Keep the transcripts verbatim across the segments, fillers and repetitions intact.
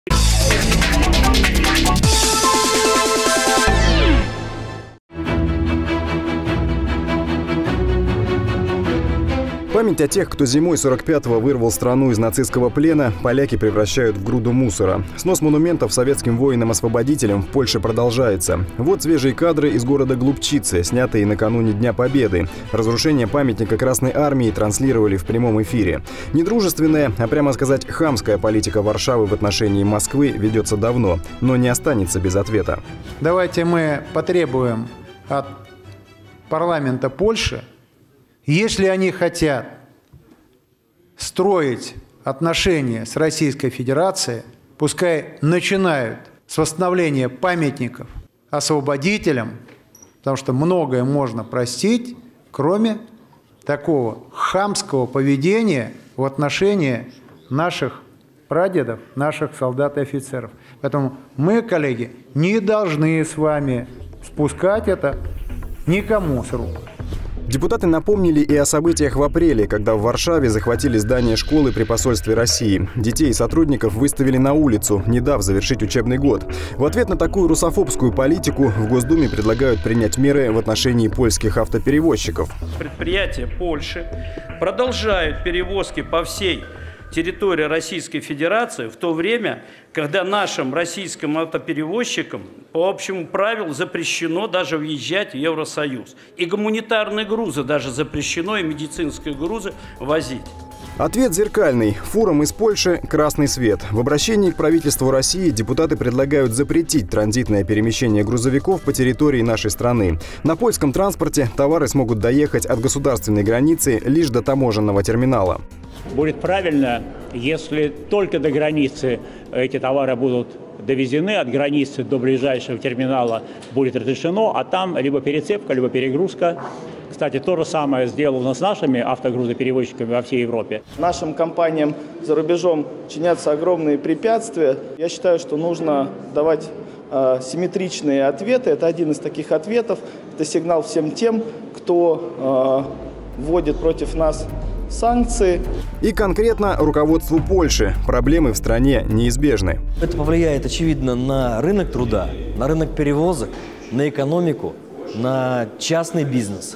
Память о тех, кто зимой сорок пятого вырвал страну из нацистского плена, поляки превращают в груду мусора. Снос монументов советским воинам-освободителям в Польше продолжается. Вот свежие кадры из города Глубчицы, снятые накануне Дня Победы. Разрушение памятника Красной Армии транслировали в прямом эфире. Недружественная, а прямо сказать хамская политика Варшавы в отношении Москвы ведется давно, но не останется без ответа. Давайте мы потребуем от парламента Польши, если они хотят строить отношения с Российской Федерацией, пускай начинают с восстановления памятников освободителям, потому что многое можно простить, кроме такого хамского поведения в отношении наших прадедов, наших солдат и офицеров. Поэтому мы, коллеги, не должны с вами спускать это никому с рук. Депутаты напомнили и о событиях в апреле, когда в Варшаве захватили здание школы при посольстве России. Детей и сотрудников выставили на улицу, не дав завершить учебный год. В ответ на такую русофобскую политику в Госдуме предлагают принять меры в отношении польских автоперевозчиков. Предприятия Польши продолжают перевозки по всей территории Российской Федерации, в то время, когда нашим российским автоперевозчикам по общему правилу запрещено даже въезжать в Евросоюз. И гуманитарные грузы даже запрещено, и медицинские грузы возить. Ответ зеркальный. Фурам из Польши красный свет. В обращении к правительству России депутаты предлагают запретить транзитное перемещение грузовиков по территории нашей страны. На польском транспорте товары смогут доехать от государственной границы лишь до таможенного терминала. Будет правильно, если только до границы эти товары будут довезены, от границы до ближайшего терминала будет разрешено, а там либо перецепка, либо перегрузка. Кстати, то же самое сделано с нашими автогрузоперевозчиками во всей Европе. Нашим компаниям за рубежом чинятся огромные препятствия. Я считаю, что нужно давать э, симметричные ответы. Это один из таких ответов. Это сигнал всем тем, кто э, вводит против нас санкции. И конкретно руководству Польши. Проблемы в стране неизбежны. Это повлияет, очевидно, на рынок труда, на рынок перевозок, на экономику, на частный бизнес.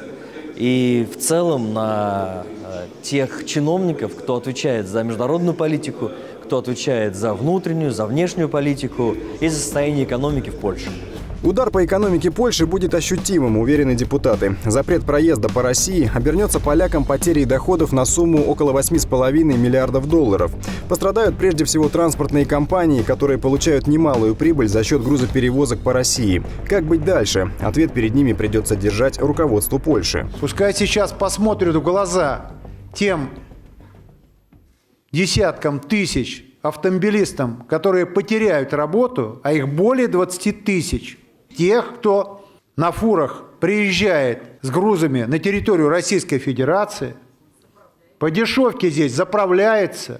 И в целом на тех чиновников, кто отвечает за международную политику, кто отвечает за внутреннюю, за внешнюю политику и за состояние экономики в Польше. Удар по экономике Польши будет ощутимым, уверены депутаты. Запрет проезда по России обернется полякам потерей доходов на сумму около восьми с половиной миллиардов долларов. Пострадают прежде всего транспортные компании, которые получают немалую прибыль за счет грузоперевозок по России. Как быть дальше? Ответ перед ними придется держать руководству Польши. Пускай сейчас посмотрят в глаза тем десяткам тысяч автомобилистам, которые потеряют работу, а их более двадцати тысяч. Тех, кто на фурах приезжает с грузами на территорию Российской Федерации, по дешевке здесь заправляется,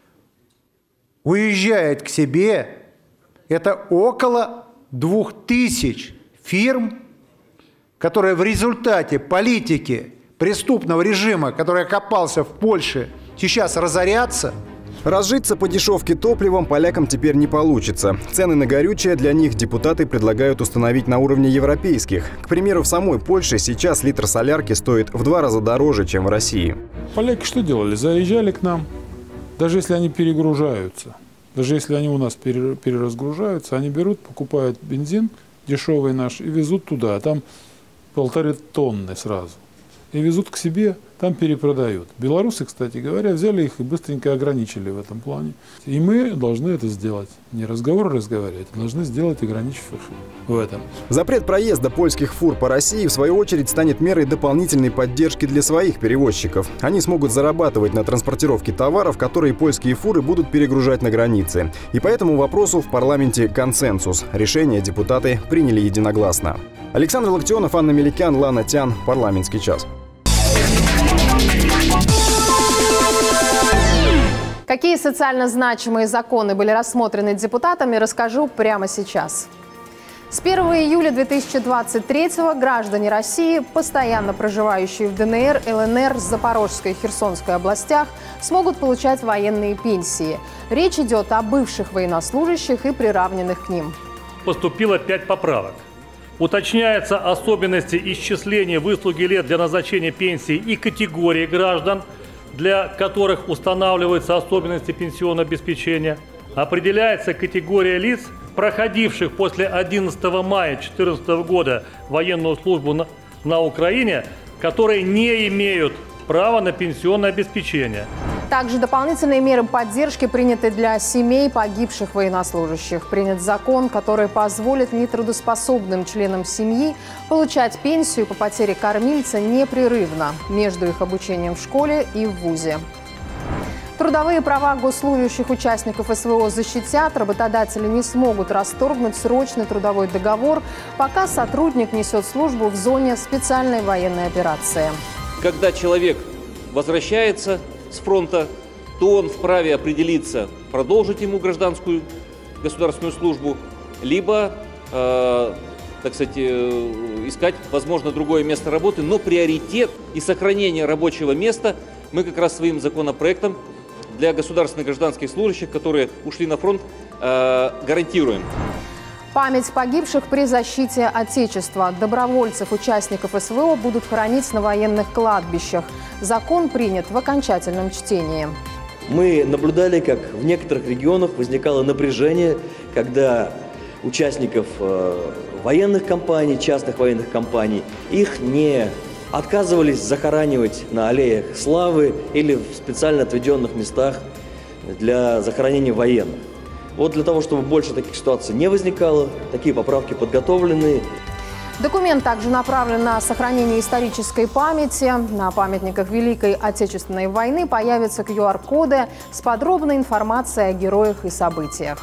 уезжает к себе. Это около двух тысяч фирм, которые в результате политики преступного режима, который окопался в Польше, сейчас разорятся. Разжиться по дешевке топливом полякам теперь не получится. Цены на горючее для них депутаты предлагают установить на уровне европейских. К примеру, в самой Польше сейчас литр солярки стоит в два раза дороже, чем в России. Поляки что делали? Заезжали к нам, даже если они перегружаются, даже если они у нас переразгружаются, они берут, покупают бензин дешевый наш и везут туда, а там полторы тонны сразу. И везут к себе, там перепродают. Белорусы, кстати говоря, взяли их и быстренько ограничили в этом плане. И мы должны это сделать. Не разговор разговаривать, а должны сделать, ограничив в этом. Запрет проезда польских фур по России, в свою очередь, станет мерой дополнительной поддержки для своих перевозчиков. Они смогут зарабатывать на транспортировке товаров, которые польские фуры будут перегружать на границе. И по этому вопросу в парламенте консенсус. Решение депутаты приняли единогласно. Александр Локтионов, Анна Меликян, Лана Тян. Парламентский час. Какие социально значимые законы были рассмотрены депутатами, расскажу прямо сейчас. С первого июля две тысячи двадцать третьего граждане России, постоянно проживающие в ДНР, ЛНР, Запорожской и Херсонской областях, смогут получать военные пенсии. Речь идет о бывших военнослужащих и приравненных к ним. Поступило пять поправок. Уточняются особенности исчисления выслуги лет для назначения пенсии и категории граждан, для которых устанавливаются особенности пенсионного обеспечения. Определяется категория лиц, проходивших после одиннадцатого мая две тысячи четырнадцатого года военную службу на, на Украине, которые не имеют права на пенсионное обеспечение. Также дополнительные меры поддержки приняты для семей погибших военнослужащих. Принят закон, который позволит нетрудоспособным членам семьи получать пенсию по потере кормильца непрерывно между их обучением в школе и в вузе. Трудовые права госслужащих участников СВО защитят, работодатели не смогут расторгнуть срочный трудовой договор, пока сотрудник несет службу в зоне специальной военной операции. Когда человек возвращается с фронта, то он вправе определиться, продолжить ему гражданскую государственную службу, либо, э, так сказать, э, искать, возможно, другое место работы, но приоритет и сохранение рабочего места мы как раз своим законопроектом для государственных гражданских служащих, которые ушли на фронт, э, гарантируем. Память погибших при защите Отечества. Добровольцев, участников СВО будут хоронить на военных кладбищах. Закон принят в окончательном чтении. Мы наблюдали, как в некоторых регионах возникало напряжение, когда участников э, военных компаний, частных военных компаний, их не отказывались захоранивать на аллеях славы или в специально отведенных местах для захоронения военных. Вот для того, чтобы больше таких ситуаций не возникало, такие поправки подготовлены. Документ также направлен на сохранение исторической памяти. На памятниках Великой Отечественной войны появятся ку ар коды с подробной информацией о героях и событиях.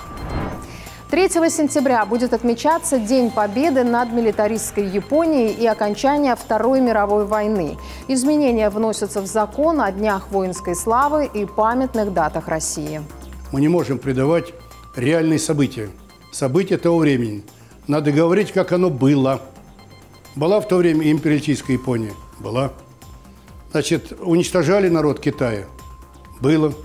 третьего сентября будет отмечаться День Победы над милитаристской Японией и окончания Второй мировой войны. Изменения вносятся в закон о днях воинской славы и памятных датах России. Мы не можем придавать реальные события, события того времени. Надо говорить, как оно было. Была в то время империалистическая Япония? Была. Значит, уничтожали народ Китая? Было.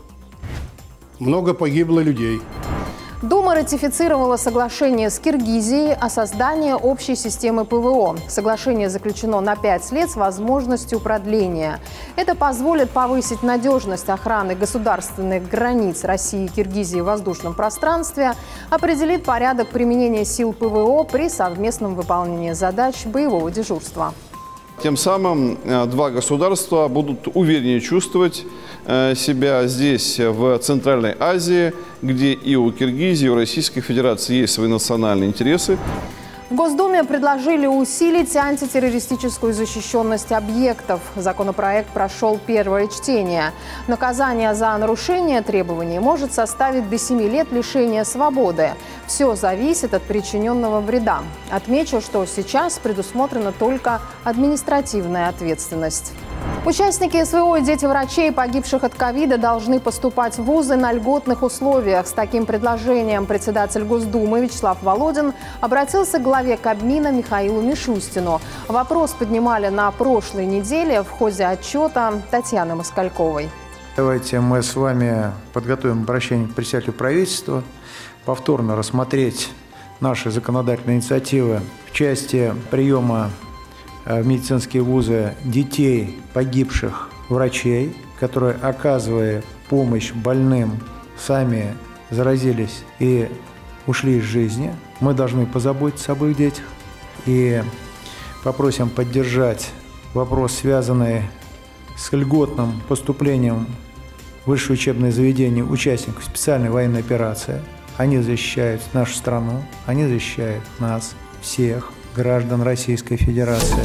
Много погибло людей. Дума ратифицировала соглашение с Киргизией о создании общей системы ПВО. Соглашение заключено на пять лет с возможностью продления. Это позволит повысить надежность охраны государственных границ России и Киргизии в воздушном пространстве, определит порядок применения сил ПВО при совместном выполнении задач боевого дежурства. Тем самым два государства будут увереннее чувствовать себя здесь, в Центральной Азии, где и у Киргизии, и у Российской Федерации есть свои национальные интересы. В Госдуме предложили усилить антитеррористическую защищенность объектов. Законопроект прошел первое чтение. Наказание за нарушение требований может составить до семи лет лишения свободы. Все зависит от причиненного вреда. Отмечу, что сейчас предусмотрена только административная ответственность. Участники СВО и дети врачей, погибших от ковида, должны поступать в вузы на льготных условиях. С таким предложением председатель Госдумы Вячеслав Володин обратился к главе Кабмина Михаилу Мишустину. Вопрос поднимали на прошлой неделе в ходе отчета Татьяны Москальковой. Давайте мы с вами подготовим обращение к председателю правительства, повторно рассмотреть наши законодательные инициативы в части приема в медицинские вузы детей, погибших врачей, которые, оказывая помощь больным, сами заразились и ушли из жизни. Мы должны позаботиться об их детях и попросим поддержать вопрос, связанный с льготным поступлением в высшее учебное заведение участников специальной военной операции. Они защищают нашу страну, они защищают нас всех, граждан Российской Федерации.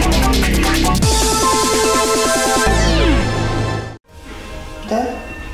Да?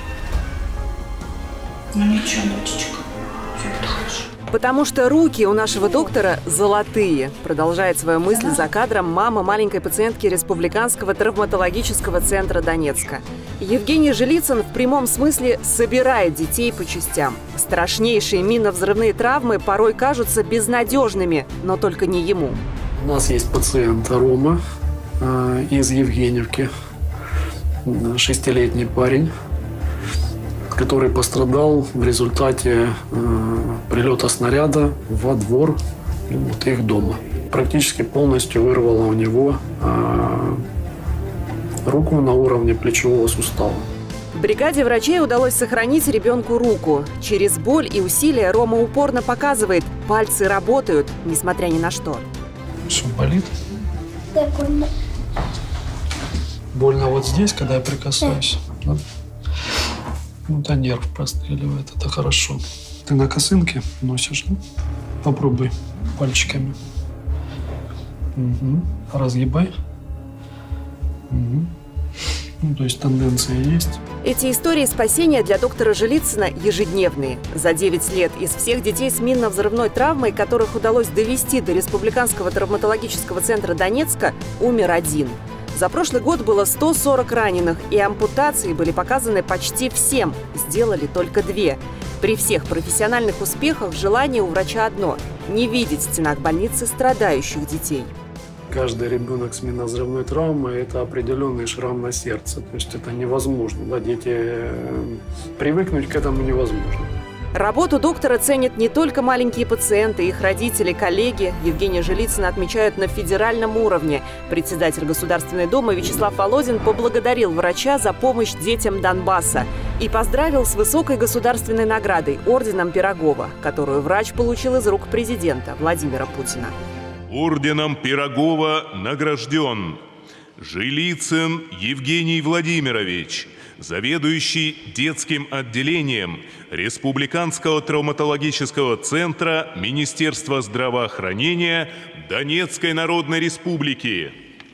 Ну ничего, дочечка, все будет хорошо. Потому что руки у нашего доктора золотые, продолжает свою мысль за кадром мама маленькой пациентки Республиканского травматологического центра Донецка. Евгений Жилицын в прямом смысле собирает детей по частям. Страшнейшие минно-взрывные травмы порой кажутся безнадежными, но только не ему. У нас есть пациент Рома э, из Евгеньевки, шестилетний парень, который пострадал в результате э, прилета снаряда во двор вот, их дома. Практически полностью вырвало у него э, руку на уровне плечевого сустава. Бригаде врачей удалось сохранить ребенку руку. Через боль и усилия Рома упорно показывает, пальцы работают, несмотря ни на что. Что, болит? Да, больно. Больно вот здесь, когда я прикасаюсь? Да. Ну, да, нерв простреливает, это хорошо. Ты на косынке носишь, да? Попробуй пальчиками. Угу. Разгибай. Угу. Ну, то есть тенденция есть. Эти истории спасения для доктора Жилицына ежедневные. За девять лет из всех детей с минно-взрывной травмой, которых удалось довести до Республиканского травматологического центра Донецка, умер один. За прошлый год было сто сорок раненых, и ампутации были показаны почти всем. Сделали только две. При всех профессиональных успехах желание у врача одно – не видеть в стенах больницы страдающих детей. Каждый ребенок с минно-взрывной травмой – это определенный шрам на сердце. То есть это невозможно. Да, дети, привыкнуть к этому невозможно. Работу доктора ценят не только маленькие пациенты, их родители, коллеги. Евгения Жилицына отмечают на федеральном уровне. Председатель Государственной Думы Вячеслав Володин поблагодарил врача за помощь детям Донбасса и поздравил с высокой государственной наградой – орденом Пирогова, которую врач получил из рук президента Владимира Путина. Орденом Пирогова награжден Жилицын Евгений Владимирович, заведующий детским отделением Республиканского травматологического центра Министерства здравоохранения Донецкой Народной Республики.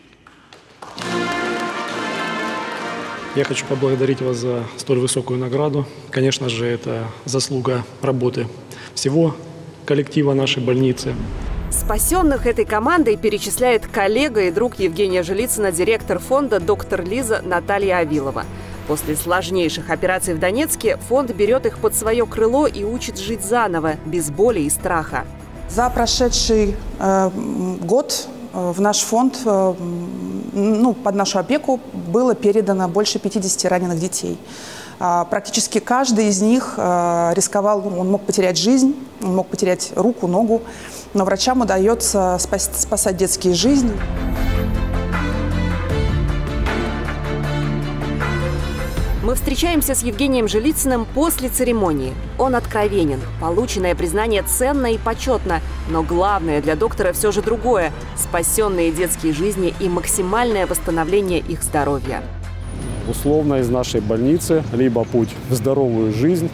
Я хочу поблагодарить вас за столь высокую награду. Конечно же, это заслуга работы всего коллектива нашей больницы. Спасенных этой командой перечисляет коллега и друг Евгения Жилицына, директор фонда доктор Лиза Наталья Авилова. После сложнейших операций в Донецке фонд берет их под свое крыло и учит жить заново, без боли и страха. За прошедший э, год э, в наш фонд, э, ну, под нашу опеку было передано больше пятидесяти раненых детей. Э, практически каждый из них э, рисковал, он мог потерять жизнь, он мог потерять руку, ногу, но врачам удается спас, спасать детские жизни. Мы встречаемся с Евгением Жилицыным после церемонии. Он откровенен. Полученное признание ценно и почетно. Но главное для доктора все же другое – спасенные детские жизни и максимальное восстановление их здоровья. Условно из нашей больницы либо путь в здоровую жизнь,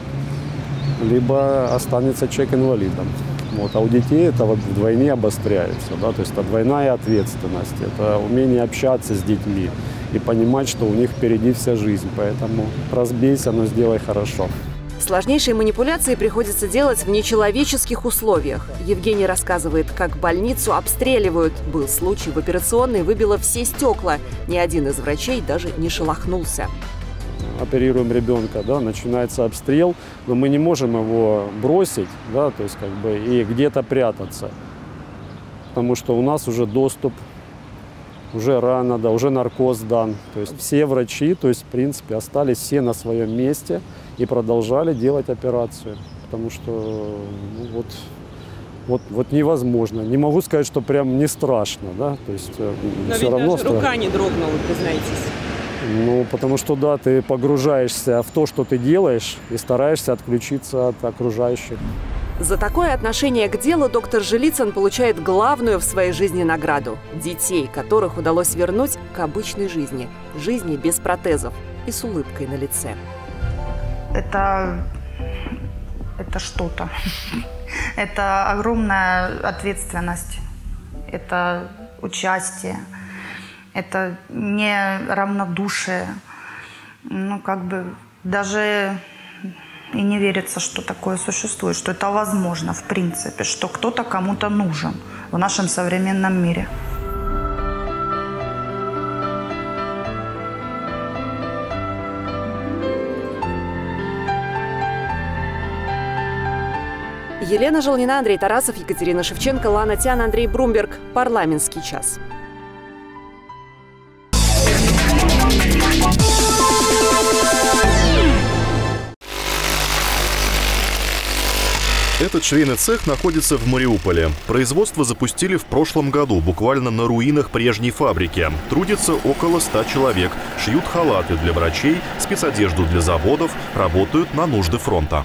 либо останется человек инвалидом. Вот. А у детей это вот вдвойне обостряется. Да? То есть это двойная ответственность, это умение общаться с детьми и понимать, что у них впереди вся жизнь. Поэтому разбейся, но сделай хорошо. Сложнейшие манипуляции приходится делать в нечеловеческих условиях. Евгений рассказывает, как больницу обстреливают. Был случай, в операционной выбило все стекла. Ни один из врачей даже не шелохнулся. Оперируем ребенка, да, начинается обстрел, но мы не можем его бросить, да, то есть как бы и где-то прятаться, потому что у нас уже доступ, уже рана, да, уже наркоз дан. То есть все врачи, то есть в принципе остались все на своем месте и продолжали делать операцию, потому что ну, вот, вот, вот невозможно. Не могу сказать, что прям не страшно, да, то есть но все ведь равно даже рука не дрогнула, признайтесь. Ну, потому что, да, ты погружаешься в то, что ты делаешь, и стараешься отключиться от окружающих. За такое отношение к делу доктор Жилицын получает главную в своей жизни награду – детей, которых удалось вернуть к обычной жизни, жизни без протезов и с улыбкой на лице. Это, это что-то. Это огромная ответственность, это участие. Это не равнодушие. Ну, как бы даже и не верится, что такое существует, что это возможно, в принципе, что кто-то кому-то нужен в нашем современном мире. Елена Желнина, Андрей Тарасов, Екатерина Шевченко, Лана Тян, Андрей Брумберг. Парламентский час. Этот швейный цех находится в Мариуполе. Производство запустили в прошлом году, буквально на руинах прежней фабрики. Трудится около ста человек. Шьют халаты для врачей, спецодежду для заводов, работают на нужды фронта.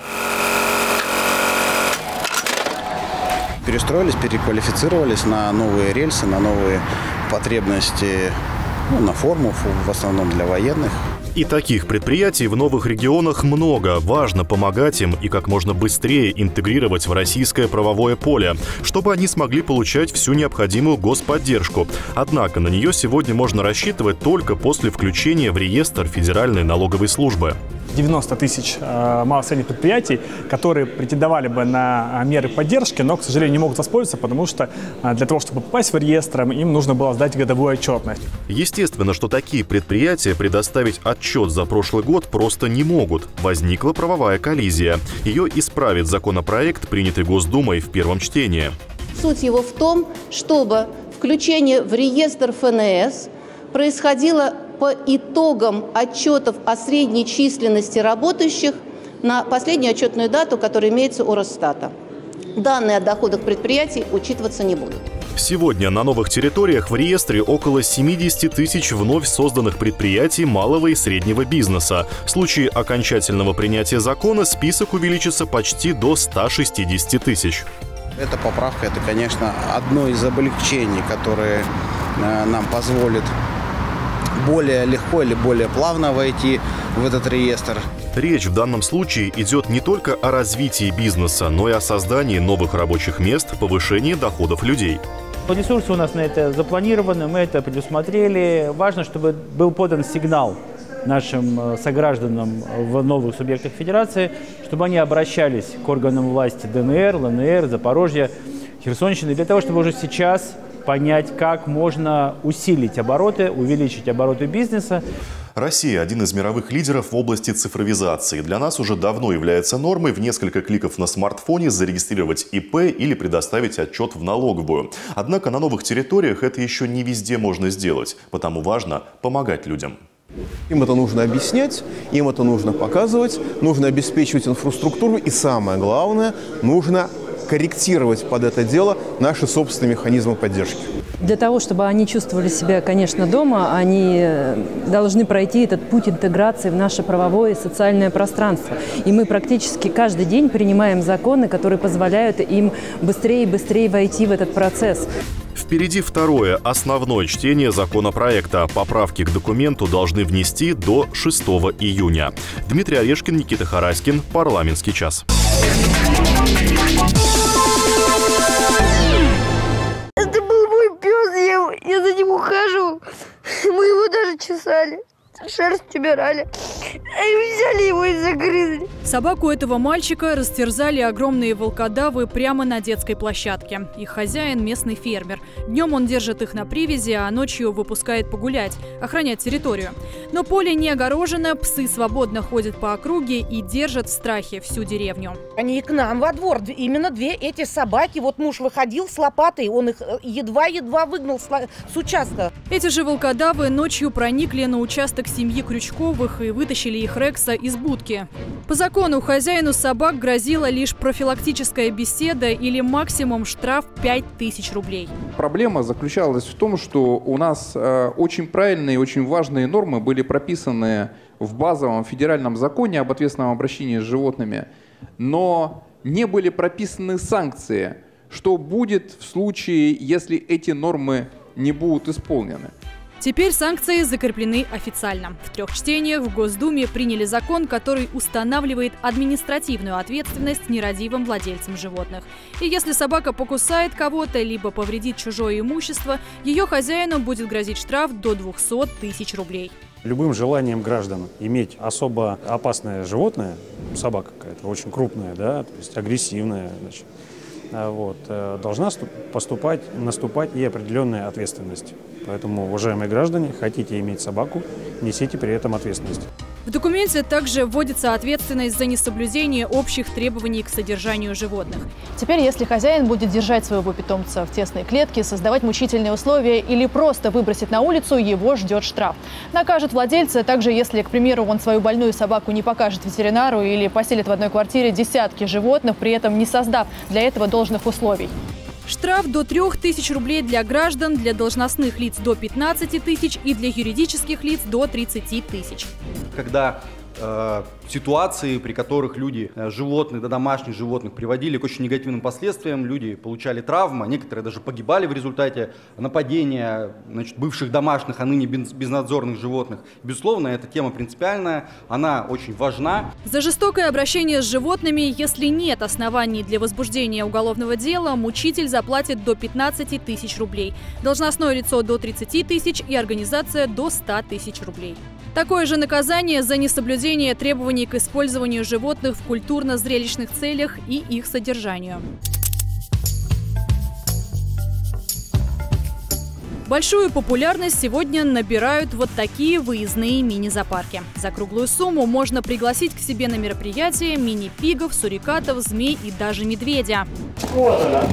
Перестроились, переквалифицировались на новые рельсы, на новые потребности, ну, на форму, в основном для военных. И таких предприятий в новых регионах много. Важно помогать им и как можно быстрее интегрировать в российское правовое поле, чтобы они смогли получать всю необходимую господдержку. Однако на нее сегодня можно рассчитывать только после включения в реестр Федеральной налоговой службы. девяносто тысяч э, малых и средних предприятий, которые претендовали бы на меры поддержки, но, к сожалению, не могут воспользоваться, потому что э, для того, чтобы попасть в реестр, им нужно было сдать годовую отчетность. Естественно, что такие предприятия предоставить отчет за прошлый год просто не могут. Возникла правовая коллизия. Ее исправит законопроект, принятый Госдумой в первом чтении. Суть его в том, чтобы включение в реестр эф эн эс происходило по итогам отчетов о средней численности работающих на последнюю отчетную дату, которая имеется у Росстата. Данные о доходах предприятий учитываться не будут. Сегодня на новых территориях в реестре около семидесяти тысяч вновь созданных предприятий малого и среднего бизнеса. В случае окончательного принятия закона список увеличится почти до ста шестидесяти тысяч. Эта поправка – это, конечно, одно из облегчений, которое э, нам позволит более легко или более плавно войти в этот реестр. Речь в данном случае идет не только о развитии бизнеса, но и о создании новых рабочих мест, повышении доходов людей. Ресурсы у нас на это запланированы, мы это предусмотрели. Важно, чтобы был подан сигнал нашим согражданам в новых субъектах федерации, чтобы они обращались к органам власти дэ эн эр, эл эн эр, Запорожья, Херсонщины, для того, чтобы уже сейчас понять, как можно усилить обороты, увеличить обороты бизнеса. Россия – один из мировых лидеров в области цифровизации. Для нас уже давно является нормой в несколько кликов на смартфоне зарегистрировать и пэ или предоставить отчет в налоговую. Однако на новых территориях это еще не везде можно сделать, потому важно помогать людям. Им это нужно объяснять, им это нужно показывать, нужно обеспечивать инфраструктуру и, самое главное, нужно корректировать под это дело наши собственные механизмы поддержки. Для того, чтобы они чувствовали себя, конечно, дома, они должны пройти этот путь интеграции в наше правовое и социальное пространство. И мы практически каждый день принимаем законы, которые позволяют им быстрее и быстрее войти в этот процесс. Впереди второе, основное чтение законопроекта. Поправки к документу должны внести до шестого июня. Дмитрий Орешкин, Никита Хараськин. Парламентский час. Это был мой пес, я, я за ним ухаживал. Мы его даже чесали, шерсть убирали. И взяли его и загрызли. Собаку этого мальчика растерзали огромные волкодавы прямо на детской площадке. Их хозяин – местный фермер. Днем он держит их на привязи, а ночью выпускает погулять, охранять территорию. Но поле не огорожено, псы свободно ходят по округе и держат в страхе всю деревню. Они к нам во двор. Именно две эти собаки. Вот муж выходил с лопатой, он их едва-едва выгнал с участка. Эти же волкодавы ночью проникли на участок семьи Крючковых и вытащили их Рекса из будки. По закону хозяину собак грозила лишь профилактическая беседа или максимум штраф пять тысяч рублей. Проблема заключалась в том, что у нас э, очень правильные и очень важные нормы были прописаны в базовом федеральном законе об ответственном обращении с животными, но не были прописаны санкции, что будет в случае, если эти нормы не будут исполнены. Теперь санкции закреплены официально. В трех чтениях в Госдуме приняли закон, который устанавливает административную ответственность нерадивым владельцам животных. И если собака покусает кого-то, либо повредит чужое имущество, ее хозяину будет грозить штраф до двухсот тысяч рублей. Любым желанием граждан иметь особо опасное животное, собака какая-то очень крупная, да, то есть агрессивная, значит, вот, должна поступать, наступать и определенная ответственность. Поэтому, уважаемые граждане, хотите иметь собаку, несите при этом ответственность. В документе также вводится ответственность за несоблюдение общих требований к содержанию животных. Теперь, если хозяин будет держать своего питомца в тесной клетке, создавать мучительные условия или просто выбросить на улицу, его ждет штраф. Накажут владельца также, если, к примеру, он свою больную собаку не покажет ветеринару или поселит в одной квартире десятки животных, при этом не создав для этого должных условий. Штраф до трёх тысяч рублей для граждан, для должностных лиц до пятнадцати тысяч и для юридических лиц до тридцати тысяч. Когда э, ситуации, при которых люди, э, животных, да, домашних животных, приводили к очень негативным последствиям, люди получали травмы, некоторые даже погибали в результате нападения, значит, бывших домашних, а ныне без, безнадзорных животных. Безусловно, эта тема принципиальная, она очень важна. За жестокое обращение с животными, если нет оснований для возбуждения уголовного дела, мучитель заплатит до пятнадцати тысяч рублей, должностное лицо до тридцати тысяч и организация до ста тысяч рублей. Такое же наказание за несоблюдение требований к использованию животных в культурно-зрелищных целях и их содержанию. Большую популярность сегодня набирают вот такие выездные мини-зоопарки. За круглую сумму можно пригласить к себе на мероприятие мини-пигов, сурикатов, змей и даже медведя. Вот она.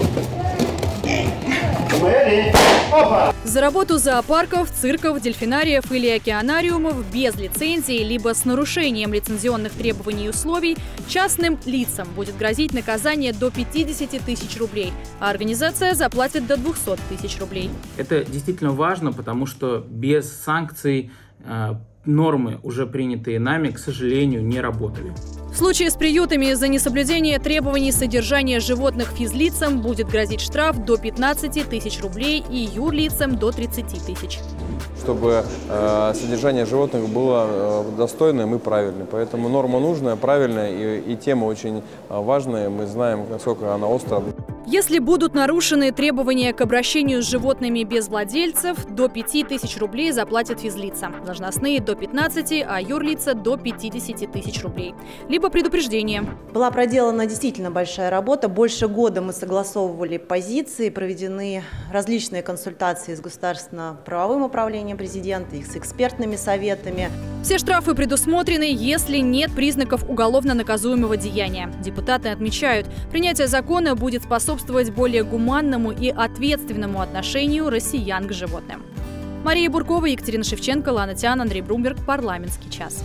За работу зоопарков, цирков, дельфинариев или океанариумов без лицензии либо с нарушением лицензионных требований и условий частным лицам будет грозить наказание до пятидесяти тысяч рублей, а организация заплатит до двухсот тысяч рублей. Это действительно важно, потому что без санкций э, нормы, уже принятые нами, к сожалению, не работали. В случае с приютами за несоблюдение требований содержания животных физлицам будет грозить штраф до пятнадцати тысяч рублей и юрлицам до тридцати тысяч. Чтобы э, содержание животных было э, достойным и правильным. Поэтому норма нужная, правильная и, и тема очень важная. Мы знаем, насколько она острая. Если будут нарушены требования к обращению с животными без владельцев, до пяти тысяч рублей заплатят физлица. Должностные до пятнадцати, а юрлица до пятидесяти тысяч рублей. Либо предупреждение. Была проделана действительно большая работа. Больше года мы согласовывали позиции, проведены различные консультации с государственно-правовым управлением президента, их с экспертными советами. Все штрафы предусмотрены, если нет признаков уголовно наказуемого деяния. Депутаты отмечают, принятие закона будет способствовать более гуманному и ответственному отношению россиян к животным. Мария Буркова, Екатерина Шевченко, Лана Тян, Андрей Брумберг. Парламентский час.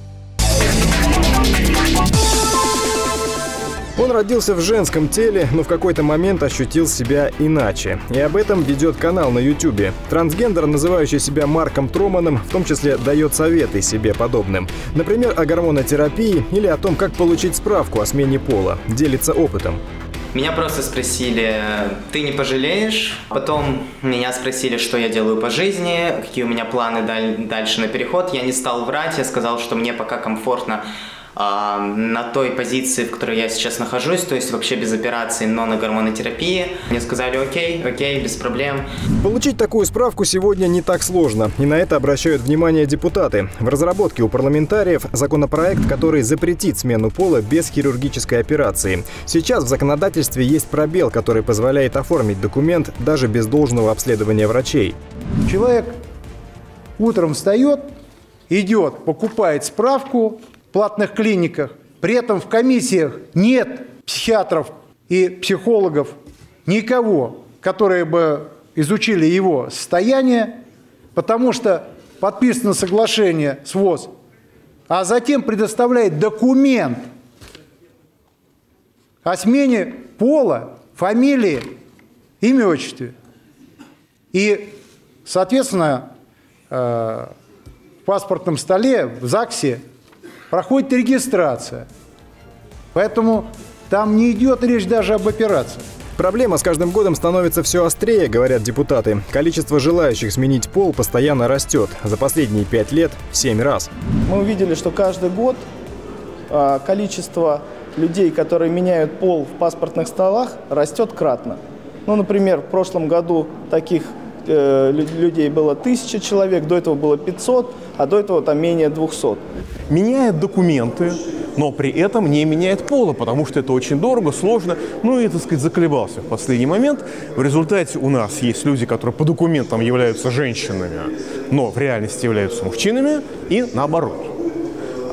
Он родился в женском теле, но в какой-то момент ощутил себя иначе. И об этом ведет канал на ютубе. Трансгендер, называющий себя Марком Троманом, в том числе дает советы себе подобным. Например, о гормонотерапии или о том, как получить справку о смене пола. Делится опытом. Меня просто спросили, ты не пожалеешь? Потом меня спросили, что я делаю по жизни, какие у меня планы дальше на переход. Я не стал врать, я сказал, что мне пока комфортно на той позиции, в которой я сейчас нахожусь, то есть вообще без операции, но на гормонотерапии. Мне сказали, окей, окей, без проблем. Получить такую справку сегодня не так сложно, и на это обращают внимание депутаты. В разработке у парламентариев законопроект, который запретит смену пола без хирургической операции. Сейчас в законодательстве есть пробел, который позволяет оформить документ даже без должного обследования врачей. Человек утром встает, идет, покупает справку в платных клиниках, при этом в комиссиях нет психиатров и психологов, никого, которые бы изучили его состояние, потому что подписано соглашение с ВОЗ, а затем предоставляет документ о смене пола, фамилии, имя, отчестве. И, соответственно, в паспортном столе, в ЗАГСе проходит регистрация. Поэтому там не идет речь даже об операции. Проблема с каждым годом становится все острее, говорят депутаты. Количество желающих сменить пол постоянно растет. За последние пять лет в семь раз. Мы увидели, что каждый год количество людей, которые меняют пол в паспортных столах, растет кратно. Ну, например, в прошлом году таких э, людей было тысяча человек, до этого было пятьсот, а до этого там менее двухсот. Меняет документы, но при этом не меняет пола, потому что это очень дорого, сложно. Ну и, так сказать, заколебался в последний момент. В результате у нас есть люди, которые по документам являются женщинами, но в реальности являются мужчинами, и наоборот.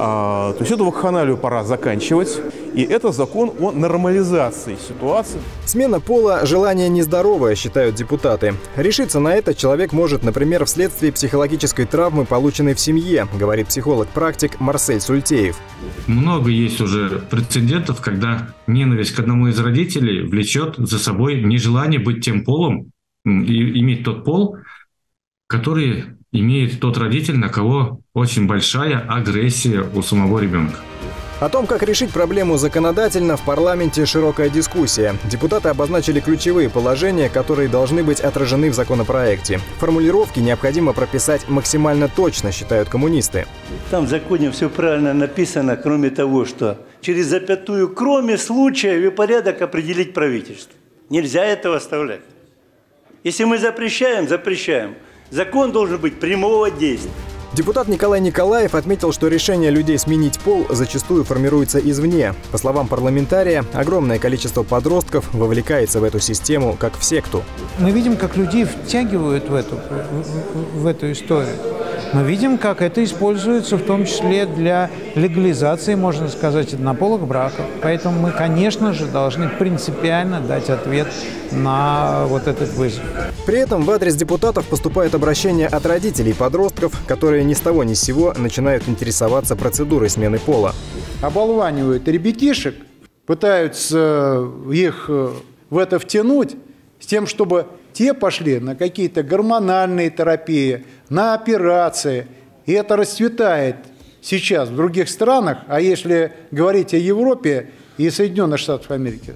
То есть эту вакханалию пора заканчивать. И это закон о нормализации ситуации. Смена пола – желание нездоровое, считают депутаты. Решиться на это человек может, например, вследствие психологической травмы, полученной в семье, говорит психолог-практик Марсель Сультеев. Много есть уже прецедентов, когда ненависть к одному из родителей влечет за собой нежелание быть тем полом, и иметь тот пол, который имеет тот родитель, на кого очень большая агрессия у самого ребенка. О том, как решить проблему законодательно, в парламенте широкая дискуссия. Депутаты обозначили ключевые положения, которые должны быть отражены в законопроекте. Формулировки необходимо прописать максимально точно, считают коммунисты. Там в законе все правильно написано, кроме того, что через запятую «кроме случаев и порядок определить правительство». Нельзя этого оставлять. Если мы запрещаем, запрещаем. Закон должен быть прямого действия. Депутат Николай Николаев отметил, что решение людей сменить пол зачастую формируется извне. По словам парламентария, огромное количество подростков вовлекается в эту систему, как в секту. Мы видим, как людей втягивают в эту, в, в эту историю. Мы видим, как это используется в том числе для легализации, можно сказать, однополых браков. Поэтому мы, конечно же, должны принципиально дать ответ на вот этот вызов. При этом в адрес депутатов поступает обращение от родителей подростков, которые ни с того ни с сего начинают интересоваться процедурой смены пола. Оболванивают ребятишек, пытаются их в это втянуть с тем, чтобы те пошли на какие-то гормональные терапии, на операции. И это расцветает сейчас в других странах, а если говорить о Европе и Соединенных Штатах Америки,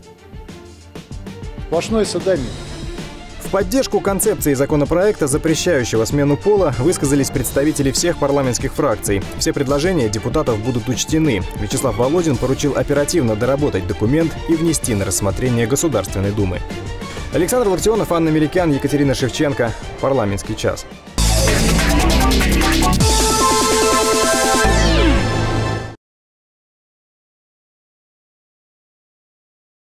сплошной содомия. В поддержку концепции законопроекта, запрещающего смену пола, высказались представители всех парламентских фракций. Все предложения депутатов будут учтены. Вячеслав Володин поручил оперативно доработать документ и внести на рассмотрение Государственной Думы. Александр Лартионов, Анна Меликян, Екатерина Шевченко. Парламентский час.